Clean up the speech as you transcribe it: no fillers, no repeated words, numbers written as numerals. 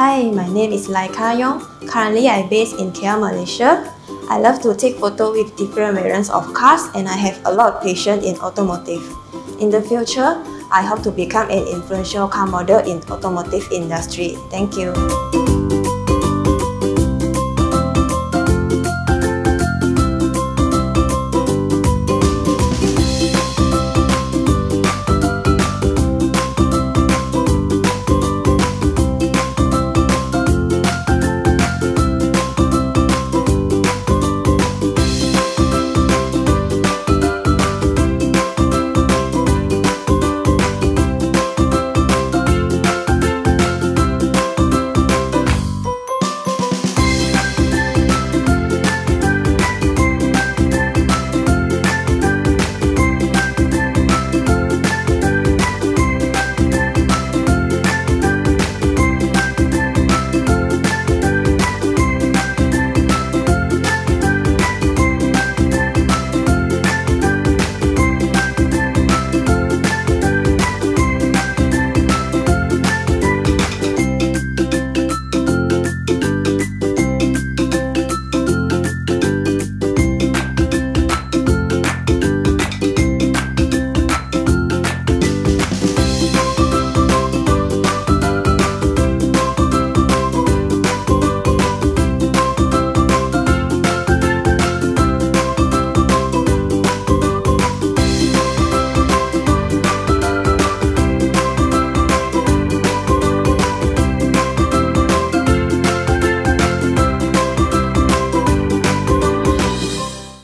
Hi, my name is LYCA. Currently, I based in KL, Malaysia. I love to take photos with different variants of cars and I have a lot of passion in automotive. In the future, I hope to become an influential car model in automotive industry. Thank you.